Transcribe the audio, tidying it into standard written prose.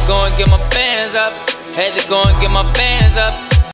go and get my bands up. Had to go and get my bands up.